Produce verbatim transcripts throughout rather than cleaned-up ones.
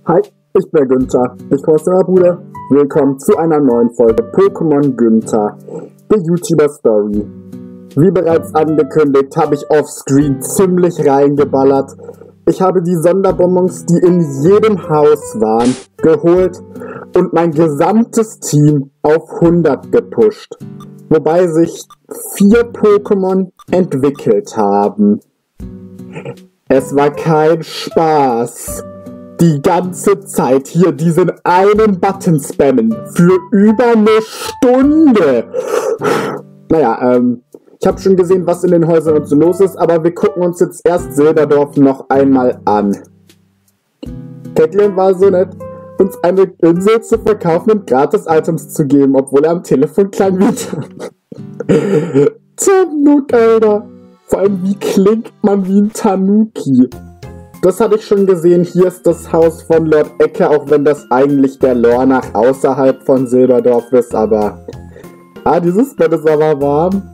Hi, ich bin Günther. Ich komme aus der Bude. Willkommen zu einer neuen Folge Pokémon Günther, der YouTuber Story. Wie bereits angekündigt, habe ich offscreen ziemlich reingeballert. Ich habe die Sonderbonbons, die in jedem Haus waren, geholt und mein gesamtes Team auf hundert gepusht. Wobei sich vier Pokémon entwickelt haben. Es war kein Spaß. Die ganze Zeit hier diesen einen Button spammen für über eine Stunde. Naja, ähm, ich habe schon gesehen, was in den Häusern und so los ist, aber wir gucken uns jetzt erst Silberdorf noch einmal an. Caitlin war so nett, uns eine Insel zu verkaufen und gratis Items zu geben, obwohl er am Telefon klang wie Tanuk, Alter. Vor allem, wie klingt man wie ein Tanuki? Das hatte ich schon gesehen. Hier ist das Haus von Lord Ecke, auch wenn das eigentlich der Lore nach außerhalb von Silberdorf ist, aber... Ah, dieses Bett ist aber warm.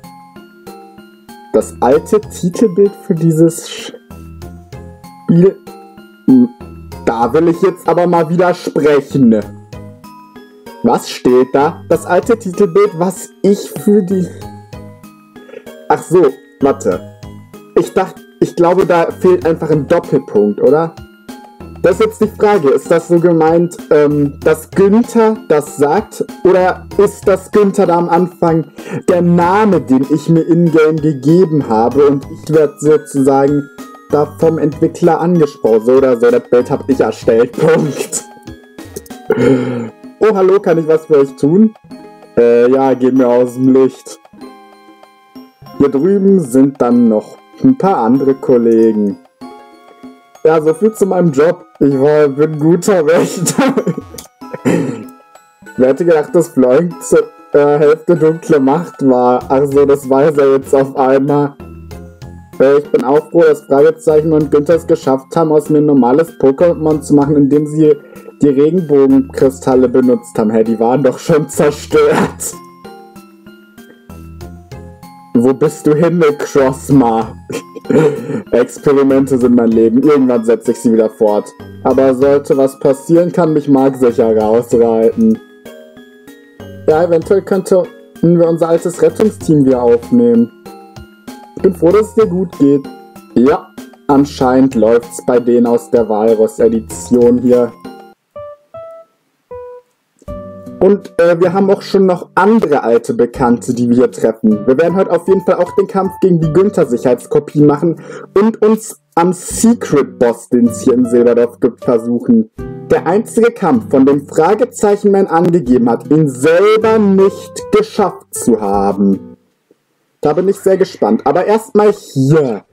Das alte Titelbild für dieses Spiel... Da will ich jetzt aber mal widersprechen. Was steht da? Das alte Titelbild, was ich für die... Ach so, warte. Ich dachte... Ich glaube, da fehlt einfach ein Doppelpunkt, oder? Das ist jetzt die Frage. Ist das so gemeint, ähm, dass Günther das sagt? Oder ist das Günther da am Anfang der Name, den ich mir in-game gegeben habe? Und ich werde sozusagen da vom Entwickler angesprochen. So oder so, das Bild habe ich erstellt. Punkt. Oh, hallo, kann ich was für euch tun? Äh, ja, geh mir aus dem Licht. Hier drüben sind dann noch ein paar andere Kollegen. Ja, so viel zu meinem Job. Ich war, bin guter Wächter. Wer hätte gedacht, dass Floink zur äh, Hälfte dunkle Macht war? Also das weiß er jetzt auf einmal. Äh, ich bin auch froh, dass Fragezeichen und Günther es geschafft haben, aus mir ein normales Pokémon zu machen, indem sie die Regenbogenkristalle benutzt haben. Hä, die waren doch schon zerstört. Wo bist du hin, Crossma? Experimente sind mein Leben. Irgendwann setze ich sie wieder fort. Aber sollte was passieren, kann mich Mark sicher rausreiten. Ja, eventuell könnten wir unser altes Rettungsteam wieder aufnehmen. Ich bin froh, dass es dir gut geht. Ja, anscheinend läuft's bei denen aus der Walrus-Edition hier. Und äh, wir haben auch schon noch andere alte Bekannte, die wir hier treffen. Wir werden heute auf jeden Fall auch den Kampf gegen die Günther-Sicherheitskopie machen und uns am Secret-Boss, den es hier in Silberdorf gibt, versuchen. Der einzige Kampf, von dem Fragezeichen-Man angegeben hat, ihn selber nicht geschafft zu haben. Da bin ich sehr gespannt. Aber erstmal hier.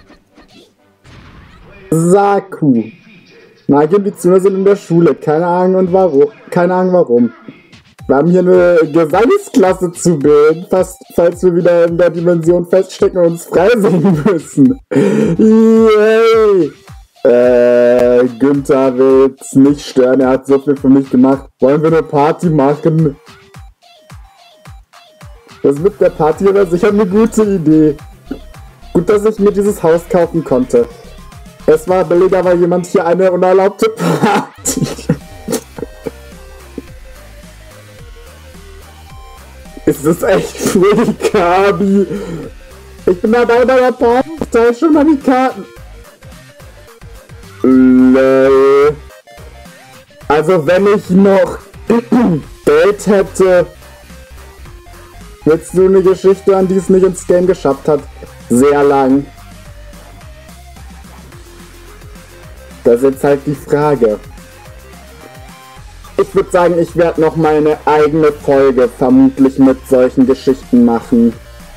Saku. Magier und Bezüger sind in der Schule. Keine Ahnung und warum. Keine Ahnung warum. Wir haben hier eine Gesangsklasse zu bilden, fast, falls wir wieder in der Dimension feststecken und uns frei sehen müssen. Yay! Äh, Günther will's nicht stören, er hat so viel für mich gemacht. Wollen wir eine Party machen? Das mit der Party war sicher eine gute Idee. Gut, dass ich mir dieses Haus kaufen konnte. Es war billiger, weil jemand hier eine unerlaubte Party... Ist das echt free, Kabi? Ich bin dabei bei der Party, ich teile schon mal die Karten. Lol. Also wenn ich noch Geld hätte... Willst du eine Geschichte an die es nicht ins Game geschafft hat? Sehr lang. Das ist jetzt halt die Frage. Ich würde sagen, ich werde noch meine eigene Folge vermutlich mit solchen Geschichten machen.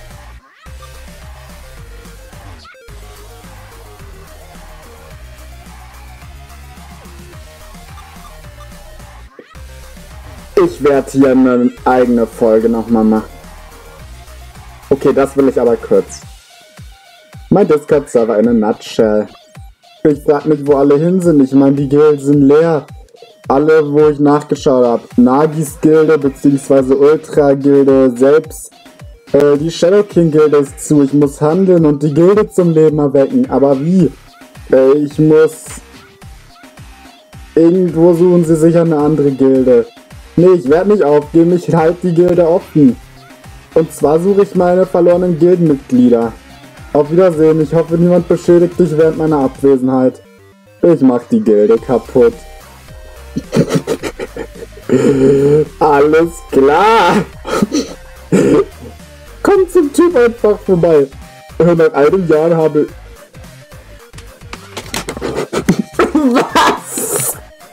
Ich werde hier eine eigene Folge nochmal machen. Okay, das will ich aber kurz. Mein Discord-Server in a nutshell. Ich frag mich, wo alle hin sind. Ich meine, die Gilden sind leer. Alle, wo ich nachgeschaut habe. Nagis Gilde bzw. Ultra Gilde selbst. Äh, die Shadow King Gilde ist zu. Ich muss handeln und die Gilde zum Leben erwecken. Aber wie? Äh, ich muss... Irgendwo suchen sie sicher eine andere Gilde. Nee, ich werde nicht aufgeben, ich halte die Gilde offen. Und zwar suche ich meine verlorenen Gildenmitglieder. Auf Wiedersehen, ich hoffe niemand beschädigt dich während meiner Abwesenheit. Ich mach die Gilde kaputt. Alles klar. Komm zum Typ einfach vorbei. Nach einem Jahr habe... Was?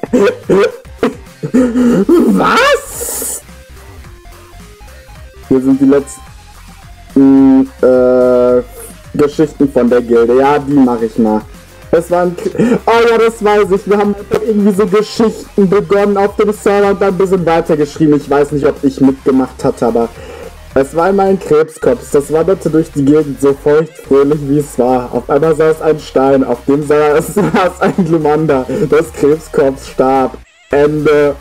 Was? Hier sind die letzten äh, Geschichten von der Gilde. Ja, die mache ich mal. Das waren... Oh ja, das weiß ich. Wir haben irgendwie so Geschichten begonnen auf dem Server und dann ein bisschen weitergeschrieben. Ich weiß nicht, ob ich mitgemacht hatte, aber... Es war einmal ein Krebskopf. Das wanderte durch die Gegend so feuchtfröhlich, wie es war. Auf einmal saß ein Stein, auf dem saß, saß ein Glumanda. Das Krebskopf starb. Ende.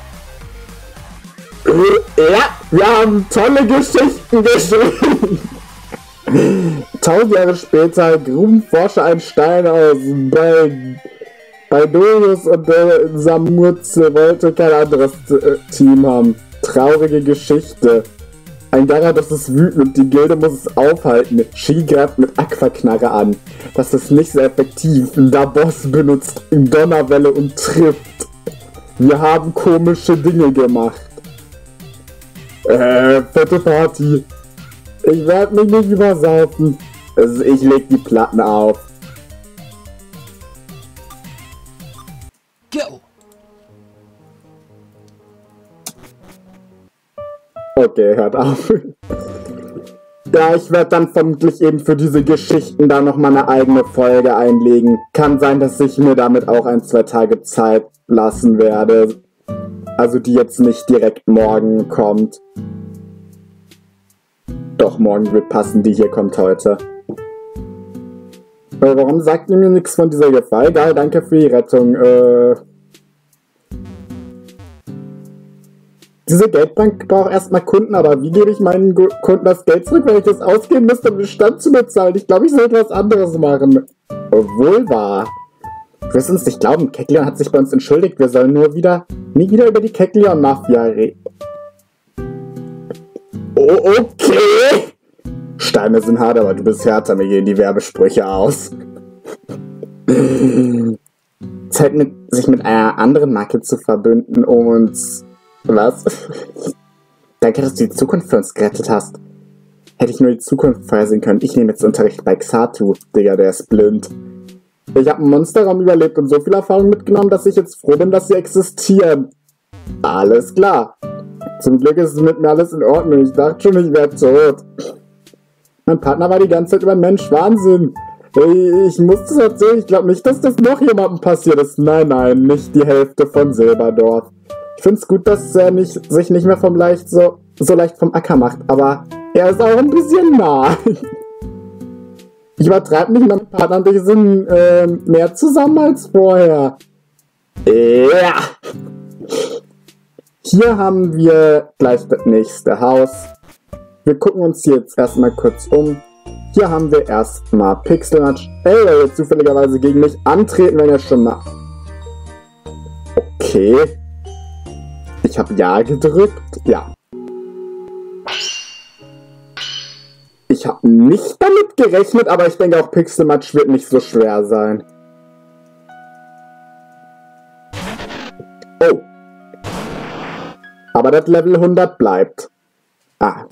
Ja, wir haben tolle Geschichten geschrieben. Tausend Jahre später gruben Forscher einen Stein aus. Bei, bei Dorus und der Samurze wollte kein anderes äh, Team haben. Traurige Geschichte. Ein Gyarados ist wütend und die Gilde muss es aufhalten. Shi greift mit Aquaknarre an. Das ist nicht sehr effektiv, da Boss benutzt Donnerwelle und trifft. Wir haben komische Dinge gemacht. Äh, fette Party. Ich werde mich nicht übersaufen. Also ich leg die Platten auf. Go! Okay, hört auf. Ja, ich werde dann vermutlich eben für diese Geschichten da nochmal eine eigene Folge einlegen. Kann sein, dass ich mir damit auch ein, zwei Tage Zeit lassen werde. Also die jetzt nicht direkt morgen kommt. Doch, morgen wird passen, die hier kommt heute. Äh, warum sagt ihr mir nichts von dieser Gefahr? Egal, danke für die Rettung. Äh... Diese Geldbank braucht erstmal Kunden, aber wie gebe ich meinen Gu Kunden das Geld zurück, wenn ich das ausgeben müsste, um den Stand zu bezahlen? Ich glaube, ich sollte was anderes machen. Wohl wahr. Du wirst uns nicht glauben, Kecleon hat sich bei uns entschuldigt. Wir sollen nur wieder, nie wieder über die Kecleon-Mafia reden. Oh, okay. Steine sind hart, aber du bist härter. Mir gehen die Werbesprüche aus. Zeit, mit, sich mit einer anderen Marke zu verbünden und... Was? Danke, dass du die Zukunft für uns gerettet hast. Hätte ich nur die Zukunft vorhersehen können. Ich nehme jetzt Unterricht bei Xatu. Digga, der ist blind. Ich habe einen Monsterraum überlebt und so viel Erfahrung mitgenommen, dass ich jetzt froh bin, dass sie existieren. Alles klar. Zum Glück ist es mit mir alles in Ordnung. Ich dachte schon, ich wäre tot. Mein Partner war die ganze Zeit über ein Mensch. Wahnsinn. Ich muss das erzählen. Ich glaube nicht, dass das noch jemandem passiert ist. Nein, nein, nicht die Hälfte von Silberdorf. Ich finde es gut, dass er nicht, sich nicht mehr vom leicht so, so leicht vom Acker macht, aber er ist auch ein bisschen nah. Ich übertreibe mich, mein Partner und ich sind äh, mehr zusammen als vorher. Ja. Hier haben wir gleich das nächste Haus. Wir gucken uns hier jetzt erstmal kurz um. Hier haben wir erstmal Pixelmatch. Ey, er wird zufälligerweise gegen mich antreten, wenn er schon mal... Okay. Ich habe Ja gedrückt. Ja. Ich habe nicht damit gerechnet, aber ich denke auch Pixelmatch wird nicht so schwer sein. Oh. Aber das Level hundert bleibt. Ah.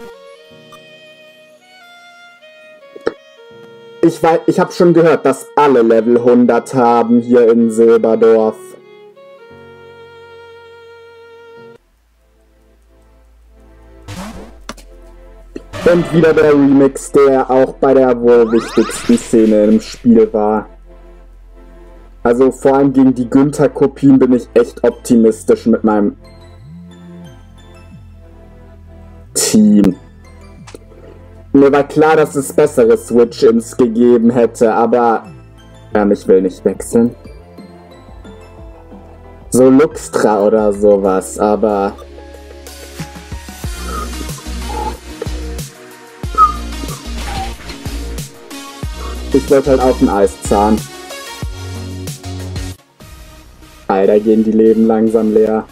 Ich weiß, ich habe schon gehört, dass alle Level hundert haben hier in Silberdorf. Und wieder der Remix, der auch bei der wohl wichtigsten Szene im Spiel war. Also vor allem gegen die Günther-Kopien bin ich echt optimistisch mit meinem Team. Mir war klar, dass es bessere Switch-Ins gegeben hätte, aber ähm, ich will nicht wechseln. So Luxtra oder sowas, aber... Ich wollte halt auf den Eiszahn. Alter, gehen die Leben langsam leer.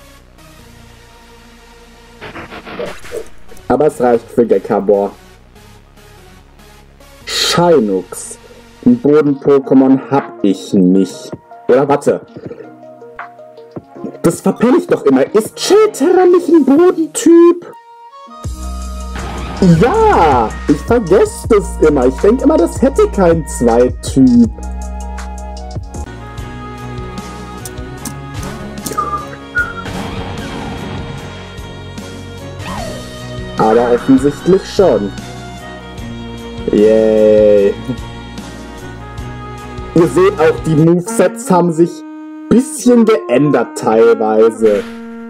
Aber es reicht für Gekabor. Shinux. Ein Boden-Pokémon hab ich nicht. Oder warte. Das verpenne ich doch immer. Ist Chilterra nicht ein Bodentyp? Ja, ich vergesse das immer. Ich denke immer, das hätte kein Zweityp. Aber offensichtlich schon. Yay. Ihr seht auch, die Movesets haben sich ein bisschen geändert teilweise.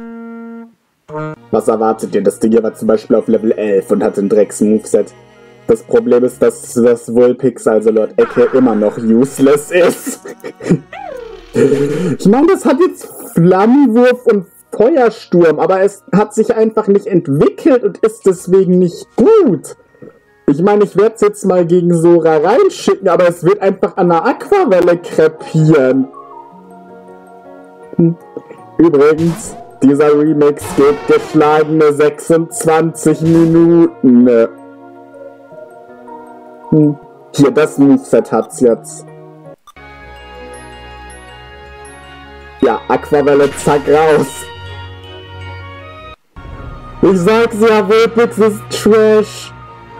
Was erwartet ihr? Das Ding hier war zum Beispiel auf Level elf und hatte ein Drecks-Moveset. Das Problem ist, dass das Vulpix, also Lord Ecke, immer noch useless ist. Ich meine, das hat jetzt Flammenwurf und Feuersturm, aber es hat sich einfach nicht entwickelt und ist deswegen nicht gut. Ich meine, ich werde es jetzt mal gegen Sora reinschicken, aber es wird einfach an der Aquavelle krepieren. Übrigens, dieser Remix geht geschlagene sechsundzwanzig Minuten. Hm. Hier, das Moveset hat's jetzt. Ja, Aquavelle, zack, raus. Ich sag's ja, Vulpix ist Trash.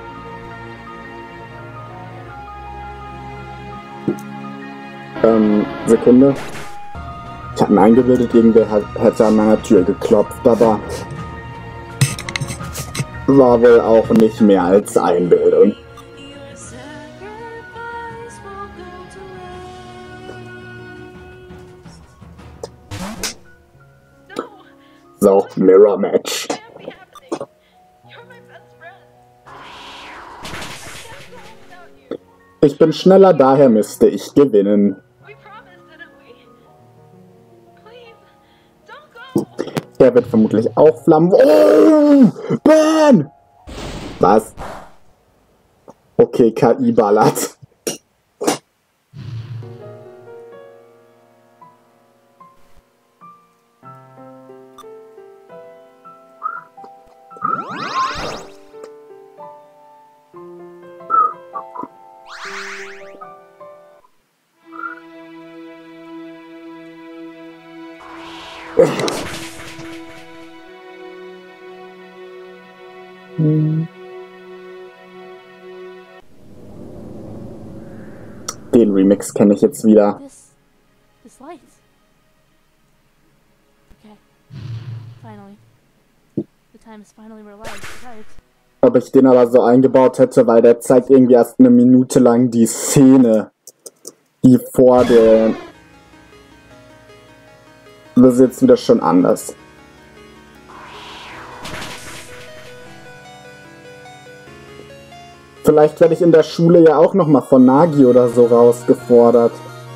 Ähm, Sekunde. Ich hab mir eingebildet, irgendwer hat, hätte an meiner Tür geklopft, aber war wohl auch nicht mehr als Einbildung. So, Mirror Match. Ich bin schneller, daher müsste ich gewinnen. Er wird vermutlich auch Flammen... Oh! Burn! Was? Okay, K I ballert. Den Remix kenne ich jetzt wieder. This, this light. Okay. Finally. The time is finally realized, right? Ob ich den aber so eingebaut hätte, weil der zeigt irgendwie erst eine Minute lang die Szene, die vor der... Das ist jetzt wieder schon anders. Vielleicht werde ich in der Schule ja auch nochmal von Nagi oder so rausgefordert.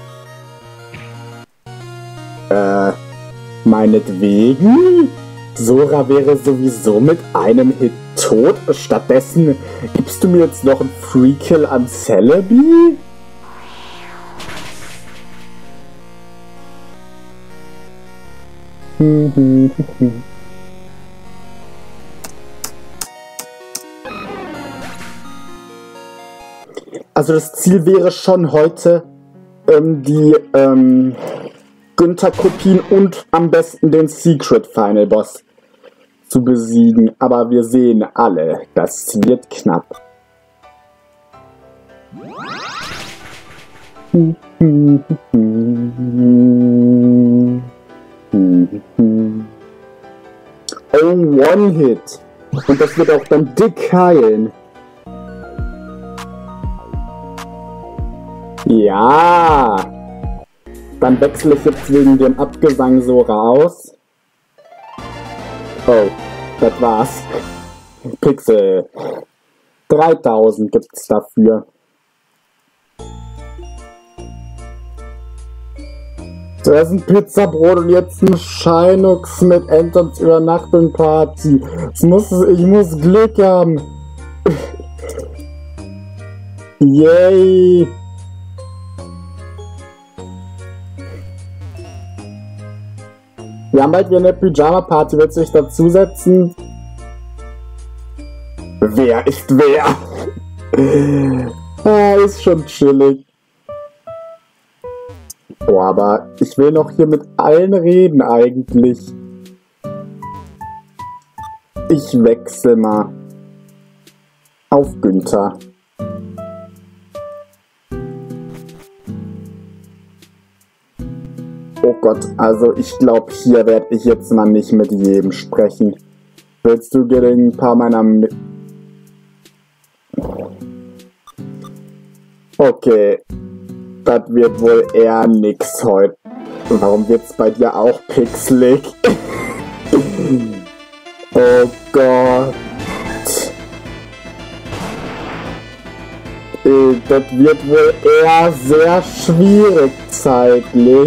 Äh, meinetwegen? Sora wäre sowieso mit einem Hit tot. Stattdessen gibst du mir jetzt noch einen Free-Kill an Celebi? Also das Ziel wäre schon heute, ähm, die ähm, Günther-Kopien und am besten den Secret Final Boss zu besiegen. Aber wir sehen alle, das wird knapp. Oh, One-Hit. Und das wird auch dann dick heilen. Ja. Dann wechsle ich jetzt wegen dem Abgesang Sora aus. Oh, das war's. Pixel. dreitausend gibt's dafür. Zuerst ein Pizzabrot und jetzt ein Shinux mit Entons Übernachtung Party. Ich muss, ich muss Glück haben. Yay. Wir haben bald wieder eine Pyjama-Party. Willst du dich dazusetzen? Wer ist wer? Ah, ist schon chillig. Boah, aber ich will noch hier mit allen reden eigentlich. Ich wechsle mal auf Günther. Oh Gott, also ich glaube, hier werde ich jetzt mal nicht mit jedem sprechen. Willst du gegen ein paar meiner... Mi okay, das wird wohl eher nix heute. Warum wird's bei dir auch pixelig? Oh Gott. Das wird wohl eher sehr schwierig zeitlich.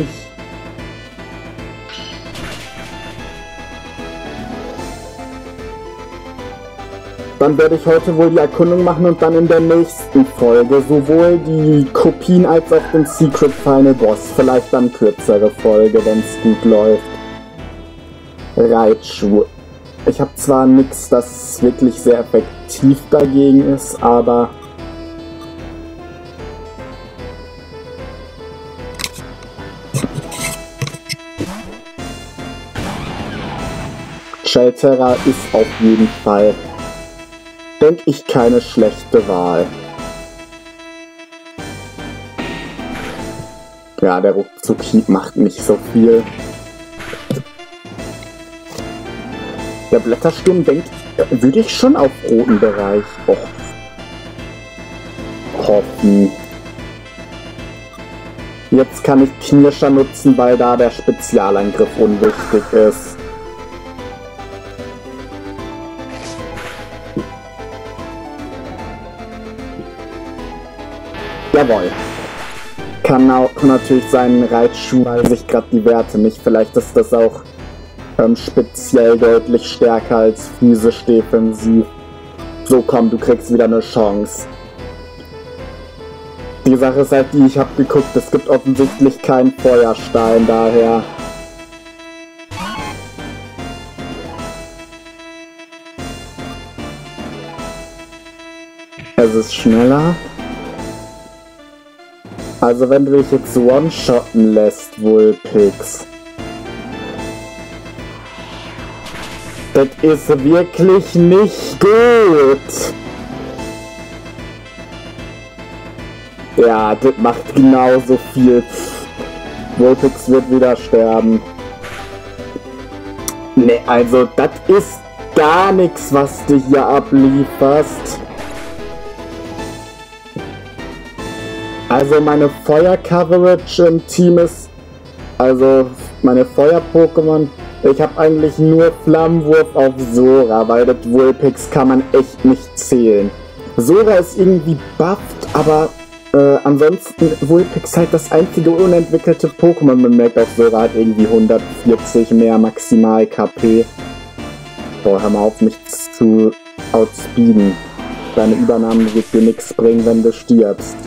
Dann werde ich heute wohl die Erkundung machen und dann in der nächsten Folge sowohl die Kopien als auch den Secret Final Boss. Vielleicht dann kürzere Folge, wenn es gut läuft. Reitschuhe. Ich habe zwar nichts, das wirklich sehr effektiv dagegen ist, aber... Shelterra ist auf jeden Fall, denke ich, keine schlechte Wahl. Ja, der Ruckzuck-Hieb macht nicht so viel. Der Blättersturm denkt, würde ich schon auf roten Bereich oh, hoffen. Jetzt kann ich Knirscher nutzen, weil da der Spezialangriff unwichtig ist. Jawohl. Kann auch natürlich sein Reitschuh, weil sich gerade die Werte nicht. Vielleicht ist das auch ähm, speziell deutlich stärker als physisch defensiv. So, komm, du kriegst wieder eine Chance. Die Sache ist halt die, ich habe geguckt, es gibt offensichtlich keinen Feuerstein, daher... Es ist schneller. Also wenn du dich jetzt one-shotten lässt, Vulpix. Das ist wirklich nicht gut. Ja, das macht genauso viel. Vulpix wird wieder sterben. Ne, also das ist gar nichts, was du hier ablieferst. Also meine Feuer-Coverage im Team ist, also meine Feuer-Pokémon, ich habe eigentlich nur Flammenwurf auf Sora, weil das Vulpix kann man echt nicht zählen. Sora ist irgendwie bufft, aber äh, ansonsten Vulpix halt das einzige unentwickelte Pokémon. Man merkt auch, Sora hat irgendwie hundertvierzig mehr Maximal-K P. Boah, hör mal auf, mich zu outspeeden. Deine Übernahme wird dir nichts bringen, wenn du stirbst.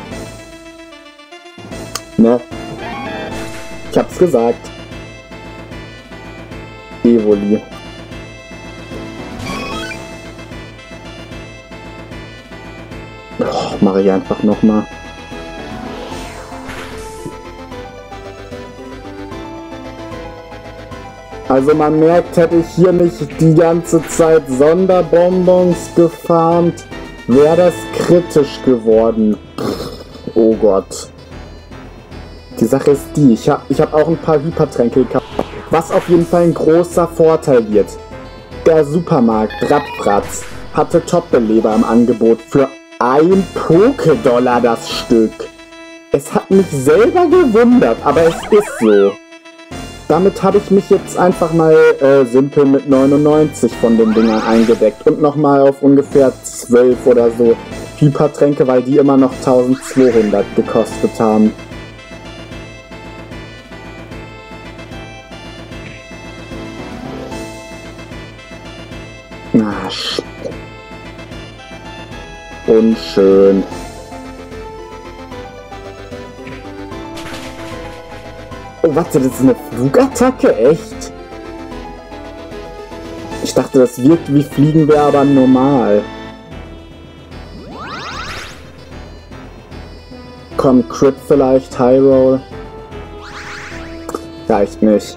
Ne? Ich hab's gesagt. Evoli. Oh, mach ich einfach nochmal. Also man merkt, hätte ich hier nicht die ganze Zeit Sonderbonbons gefarmt, wäre das kritisch geworden. Oh Gott. Die Sache ist die, ich habe ich hab auch ein paar Hypertränke gekauft, was auf jeden Fall ein großer Vorteil wird. Der Supermarkt Radfratz hatte Top-Beleber im Angebot für ein Poké-Dollar das Stück. Es hat mich selber gewundert, aber es ist so. Damit habe ich mich jetzt einfach mal äh, simpel mit neunundneunzig von den Dingern eingedeckt und nochmal auf ungefähr zwölf oder so Hypertränke, weil die immer noch eintausendzweihundert gekostet haben. Na, unschön. Oh, warte, das ist eine Flugattacke? Echt? Ich dachte, das wirkt wie Fliegen wäre aber normal. Komm, Crit vielleicht, High Roll. Reicht nicht.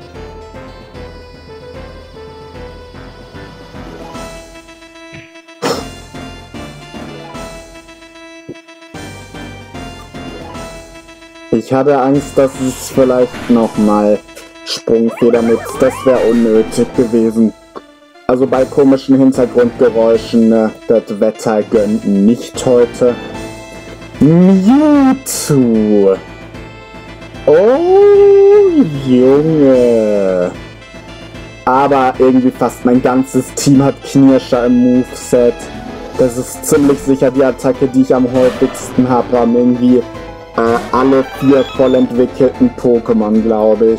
Ich hatte Angst, dass es vielleicht nochmal Sprungfeder nutzt. Das wäre unnötig gewesen. Also bei komischen Hintergrundgeräuschen, ne, das Wetter gönnt nicht heute. Mewtwo! Oh, Junge! Aber irgendwie fast mein ganzes Team hat Knirscher im Moveset. Das ist ziemlich sicher die Attacke, die ich am häufigsten habe. Haben irgendwie äh, alle vier voll entwickelten Pokémon, glaube ich.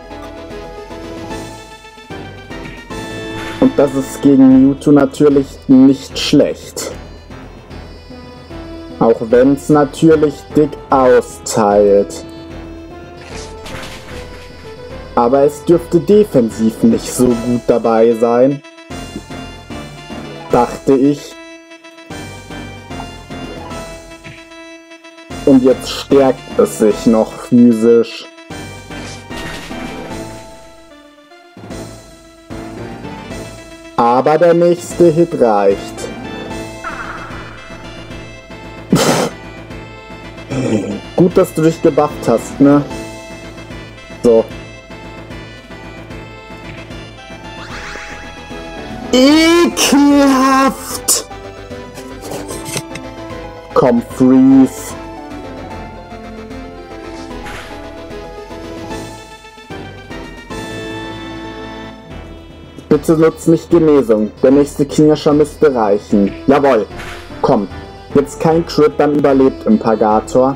Und das ist gegen Mewtwo natürlich nicht schlecht. Auch wenn es natürlich dick austeilt. Aber es dürfte defensiv nicht so gut dabei sein. Dachte ich. Und jetzt stärkt es sich noch physisch. Aber der nächste Hit reicht. Gut, dass du dich gebufft hast, ne? So. Ekelhaft! Komm, Freeze. Bitte nutz nicht Genesung. Der nächste Knirscher müsste reichen. Jawohl. Komm. Jetzt kein Crit, dann überlebt Impagator.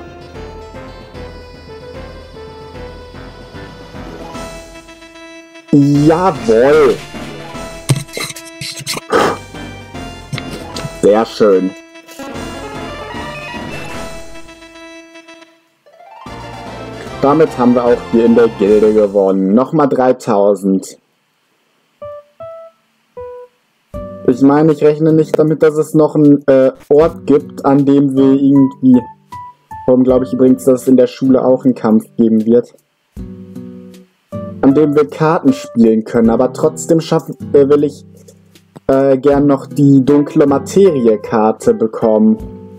Jawohl. Sehr schön. Damit haben wir auch hier in der Gilde gewonnen. Nochmal dreitausend. Ich meine, ich rechne nicht damit, dass es noch einen äh, Ort gibt, an dem wir irgendwie... Warum glaube ich übrigens, dass es in der Schule auch einen Kampf geben wird? An dem wir Karten spielen können, aber trotzdem schaffen, äh, will ich äh, gern noch die dunkle Materie-Karte bekommen.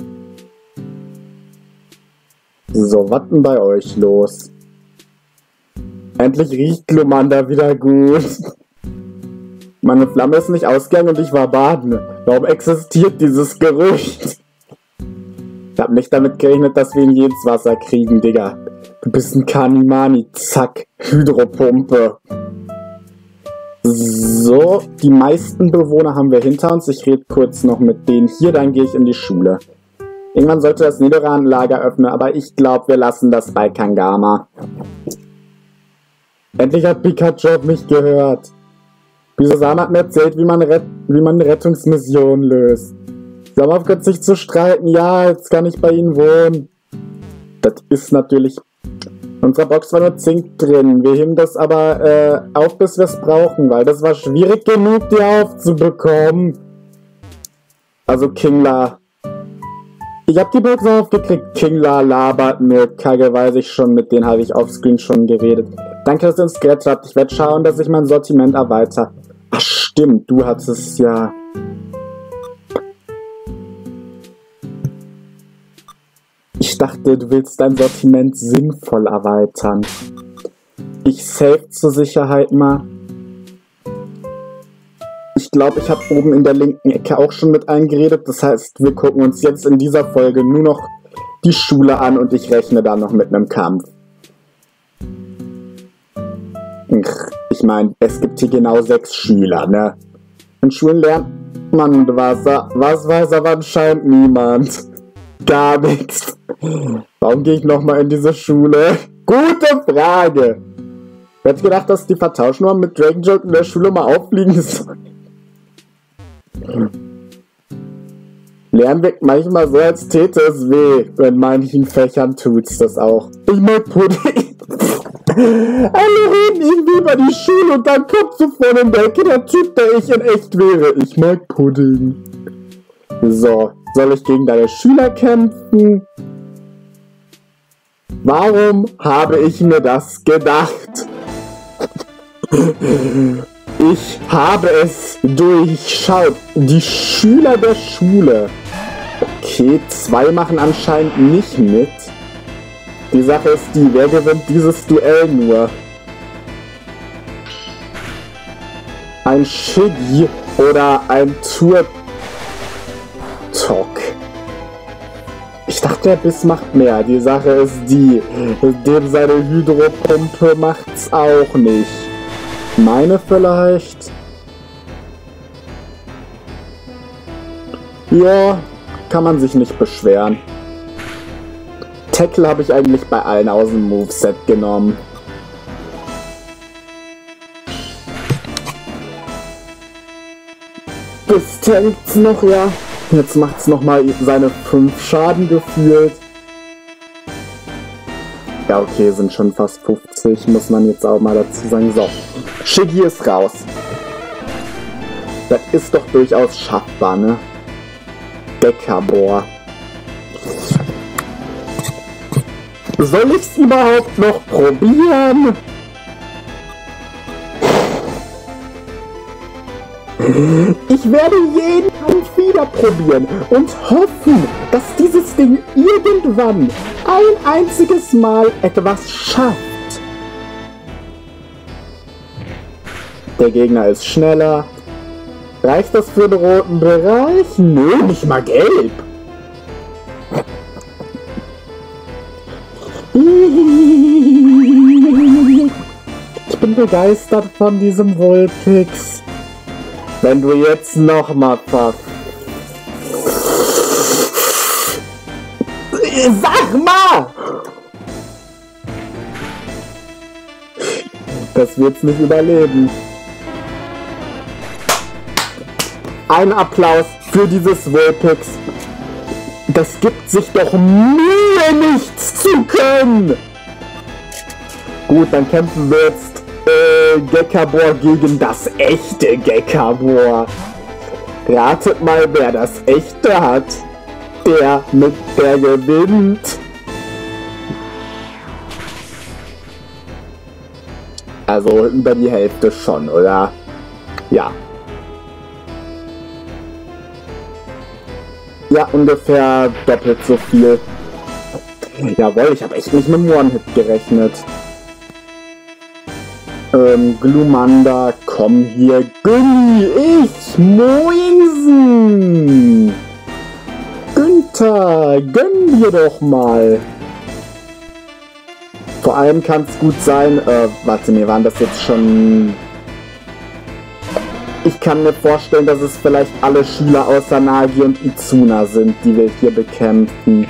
So, was denn bei euch los? Endlich riecht Glumanda wieder gut. Meine Flamme ist nicht ausgegangen und ich war baden. Warum existiert dieses Gerücht? Ich hab nicht damit gerechnet, dass wir ihn je ins Wasser kriegen, Digga. Du bist ein Kanimani. Zack. Hydropumpe. So, die meisten Bewohner haben wir hinter uns. Ich rede kurz noch mit denen hier, dann gehe ich in die Schule. Irgendwann sollte das Nidoran-Lager öffnen, aber ich glaube, wir lassen das bei Kangama. Endlich hat Pikachu auf mich gehört. Bisasam hat mir erzählt, wie man, wie man eine Rettungsmission löst. Sie haben aufgehört, sich zu streiten. Ja, jetzt kann ich bei ihnen wohnen. Das ist natürlich... In unserer Box war nur Zink drin. Wir heben das aber äh, auf, bis wir es brauchen, weil das war schwierig genug, die aufzubekommen. Also Kingler. Ich hab die Box aufgekriegt. Kingler labert nur Kacke, weiß ich schon. Mit denen habe ich offscreen schon geredet. Danke, dass ihr uns gerettet habt. Ich werde schauen, dass ich mein Sortiment erweitere. Ach stimmt, du hattest ja... Ich dachte, du willst dein Sortiment sinnvoll erweitern. Ich save zur Sicherheit mal. Ich glaube, ich habe oben in der linken Ecke auch schon mit eingeredet. Das heißt, wir gucken uns jetzt in dieser Folge nur noch die Schule an und ich rechne da noch mit einem Kampf. Ich meine, es gibt hier genau sechs Schüler, ne? In Schulen lernt man Wasser. Was weiß aber anscheinend niemand. Gar nichts. Warum gehe ich nochmal in diese Schule? Gute Frage. Ich hätte gedacht, dass die Vertauschnummer mit Dragon Joke in der Schule mal auffliegen soll. Lernen wirkt manchmal so, als täte es weh. In manchen Fächern tut's das auch. Ich mag Pudding. Alle reden irgendwie über die Schule und dann kommt so von in der Ecke der Typ, der ich in echt wäre. Ich mag Pudding. So, soll ich gegen deine Schüler kämpfen? Warum habe ich mir das gedacht? Ich habe es durchschaut. Die Schüler der Schule. Okay, zwei machen anscheinend nicht mit. Die Sache ist die, wer gewinnt dieses Duell nur? Ein Shiggy oder ein Turtok? Ich dachte, der Biss macht mehr. Die Sache ist die, dem seine Hydropumpe macht's auch nicht. Meine vielleicht? Ja, kann man sich nicht beschweren. Tackle habe ich eigentlich bei allen aus dem Moveset genommen. Das tankt's noch, ja. Jetzt macht's nochmal seine fünf Schaden gefühlt. Ja, okay, sind schon fast fünfzig, muss man jetzt auch mal dazu sagen. So, Shiggy ist raus. Das ist doch durchaus schaffbar, ne? Dekabor. Soll ich's überhaupt noch probieren? Ich werde jeden Kampf wieder probieren und hoffen, dass dieses Ding irgendwann ein einziges Mal etwas schafft. Der Gegner ist schneller. Reicht das für den roten Bereich? Nö, nicht mal gelb. Ich bin begeistert von diesem Vulpix. Wenn du jetzt noch mal ver... Sag mal! Das wird's nicht überleben. Ein Applaus für dieses Vulpix. Das gibt sich doch Mühe, nichts zu können! Gut, dann kämpfen wir jetzt äh, Gekabor gegen das echte Gekabor. Ratet mal, wer das echte hat. Der mit der gewinnt. Also über die Hälfte schon, oder? Ja. Ja, ungefähr doppelt so viel. Jawohl, ich habe echt nicht mit einem One-Hit gerechnet. Ähm, Glumanda, komm hier. Günni, ich, Moinsen. Günther, gönn dir doch mal. Vor allem kann es gut sein, äh, warte, mir waren das jetzt schon... Ich kann mir vorstellen, dass es vielleicht alle Schüler außer Nagi und Izuna sind, die wir hier bekämpfen.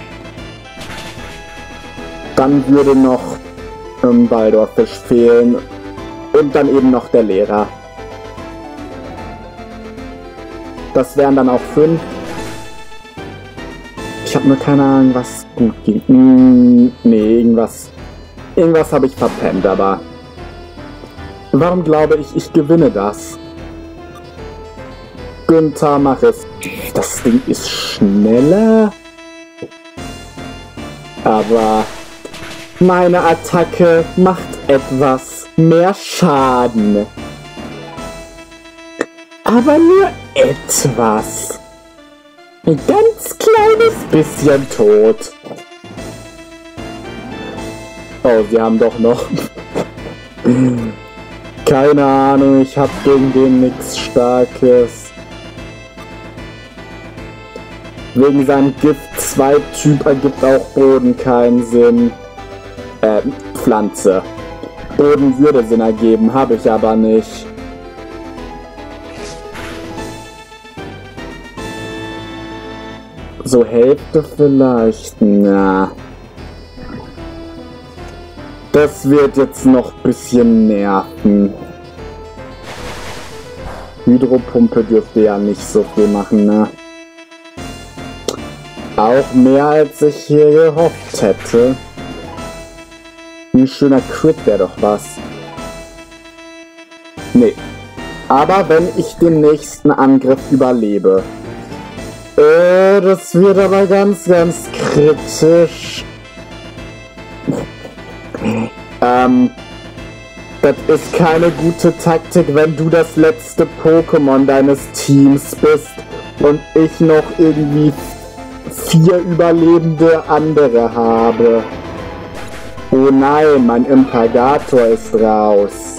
Dann würde noch ähm, Baldorfisch fehlen. Und dann eben noch der Lehrer. Das wären dann auch fünf. Ich habe nur keine Ahnung, was gut ging. Hm, nee, irgendwas... Irgendwas habe ich verpennt, aber... Warum glaube ich, ich gewinne das? Günther, mach es. Das Ding ist schneller. Aber... Meine Attacke macht etwas mehr Schaden. Aber nur etwas. Ein ganz kleines bisschen tot. Oh, sie haben doch noch... Keine Ahnung, ich hab gegen den nichts Starkes. Wegen seinem Gift zwei Typ ergibt auch Boden keinen Sinn. Äh, Pflanze. Boden würde Sinn ergeben, habe ich aber nicht. So Hälfte vielleicht, na. Das wird jetzt noch ein bisschen nerven. Hydropumpe dürfte ja nicht so viel machen, ne? Auch mehr als ich hier gehofft hätte. Ein schöner Crit wäre doch was. Nee. Aber wenn ich den nächsten Angriff überlebe. Äh, das wird aber ganz, ganz kritisch. ähm, das ist keine gute Taktik, wenn du das letzte Pokémon deines Teams bist und ich noch irgendwie vier überlebende andere habe. Oh nein, mein Impagator ist raus.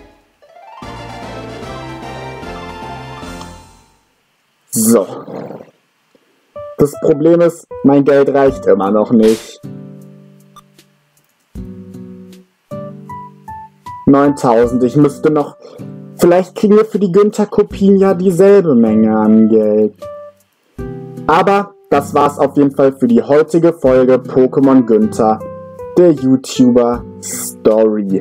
So. Das Problem ist, mein Geld reicht immer noch nicht. neuntausend, ich müsste noch... Vielleicht kriegen wir für die Günther-Kopien ja dieselbe Menge an Geld. Aber das war's auf jeden Fall für die heutige Folge Pokémon Günther, der YouTuber Story.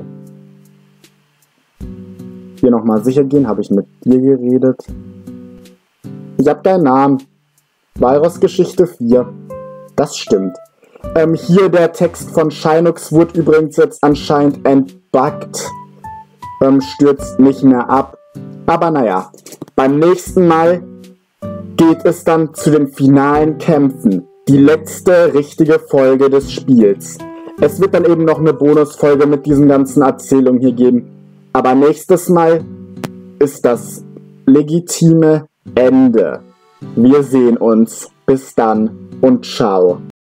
Hier nochmal sicher gehen, habe ich mit dir geredet? Ich hab deinen Namen. Walross Geschichte vier. Das stimmt. Ähm, hier der Text von Shinux wurde übrigens jetzt anscheinend entbuggt. Ähm, stürzt nicht mehr ab. Aber naja, beim nächsten Mal geht es dann zu den finalen Kämpfen. Die letzte richtige Folge des Spiels. Es wird dann eben noch eine Bonusfolge mit diesen ganzen Erzählungen hier geben. Aber nächstes Mal ist das legitime Ende. Wir sehen uns. Bis dann und ciao.